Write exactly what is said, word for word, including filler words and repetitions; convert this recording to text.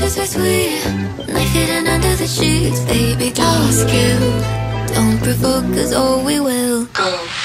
just as sweet. Knife hidden under the sheets. Baby, task you. Don't provoke, cause oh we will. Go.